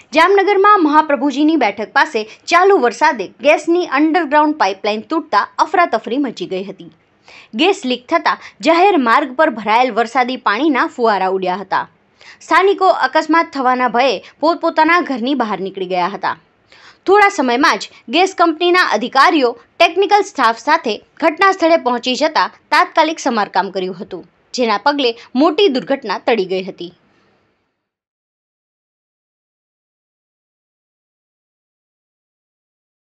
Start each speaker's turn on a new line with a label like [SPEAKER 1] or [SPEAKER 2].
[SPEAKER 1] જામનગરમાં મહાપ્રભુજીની બેઠક પાસે ચાલુ વરસાદે ગેસની અંડરગ્રાઉન્ડ પાઇપલાઇન તૂટતા અફરાતફરી મચી ગઈ હતી। ગેસ લીક થતાં જાહેર માર્ગ પર ભરાયેલ વરસાદી પાણીના ફુવારા ઉડ્યા હતા। સ્થાનિકો અકસ્માત થવાના ભયે પોતપોતાના ઘરની બહાર નીકળી ગયા હતા। થોડા સમયમાં જ ગેસ કંપનીના અધિકારીઓ ટેકનિકલ સ્ટાફ સાથે ઘટના સ્થળે પહોંચી જતા તાત્કાલિક સમારકામ કર્યું હતું, જેના પગલે મોટી દુર્ઘટના ટળી ગઈ હતી।